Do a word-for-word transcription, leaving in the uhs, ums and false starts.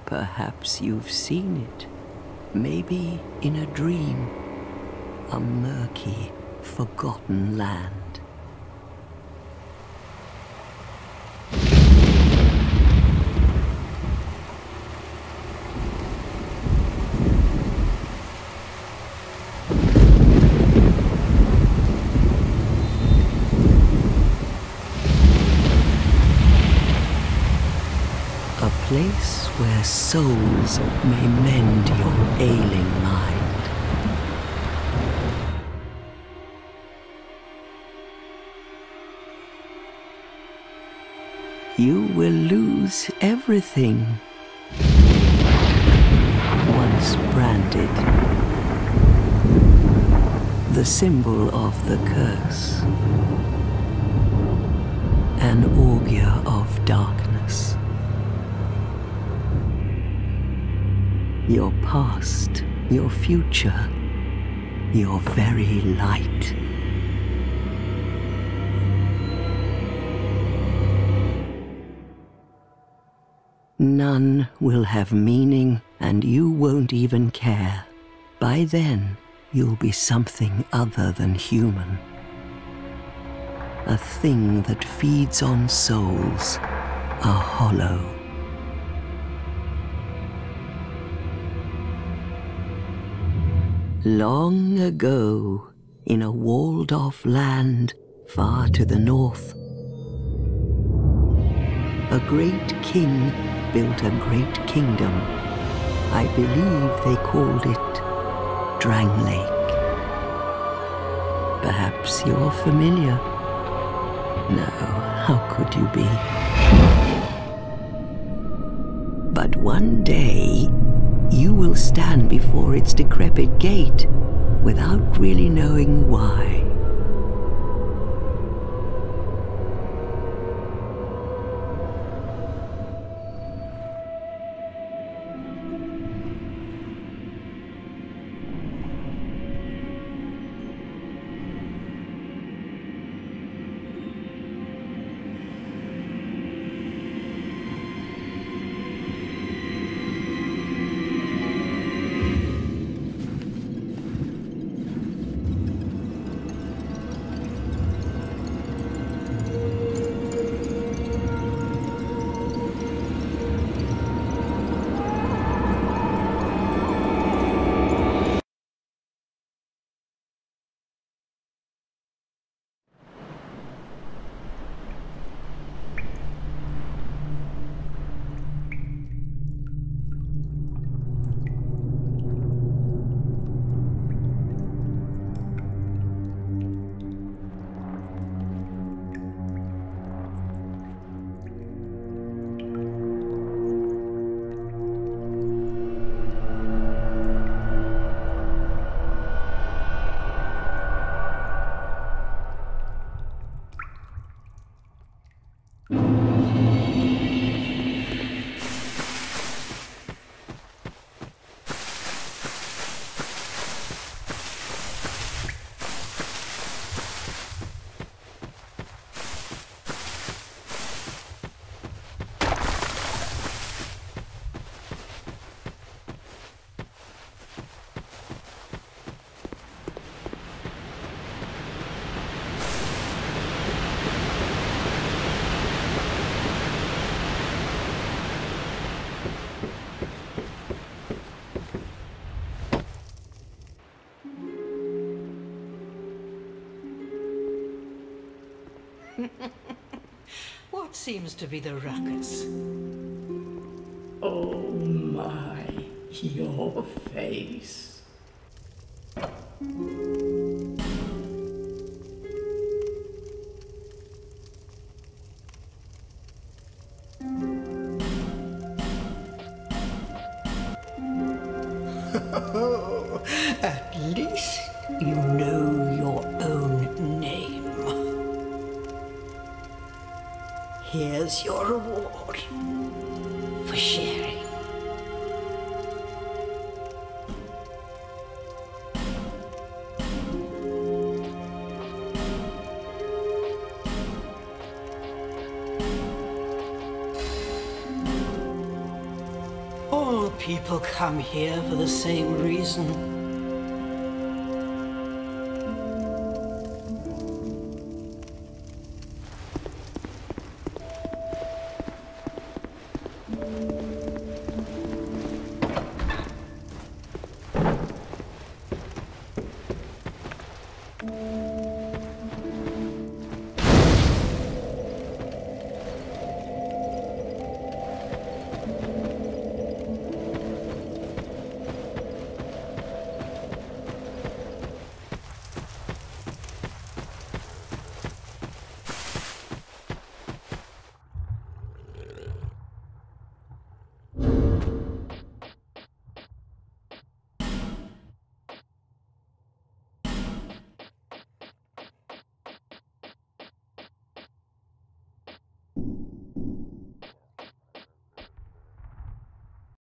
Perhaps you've seen it. Maybe in a dream. A murky, forgotten land. A place where souls may mend your ailing mind. You will lose everything once branded. The symbol of the curse. An augur of darkness. Your past, your future, your very light. None will have meaning, and you won't even care. By then, you'll be something other than human. A thing that feeds on souls, a hollow. Long ago, in a walled-off land far to the north, a great king built a great kingdom. I believe they called it Drangleic. Perhaps you're familiar. No, how could you be? But one day, you will stand before its decrepit gate without really knowing why. What seems to be the ruckus? Oh my, your face. At least you know your own name. Here's your reward for sharing. people come here for the same reason.